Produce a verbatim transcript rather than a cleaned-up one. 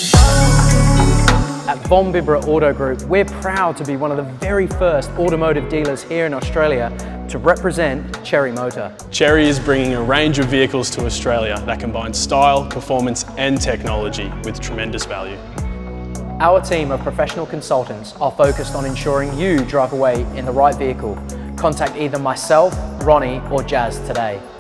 At Bibra Auto Group, we're proud to be one of the very first automotive dealers here in Australia to represent Chery Motor. Chery is bringing a range of vehicles to Australia that combine style, performance and technology with tremendous value. Our team of professional consultants are focused on ensuring you drive away in the right vehicle. Contact either myself, Ronnie or Jazz today.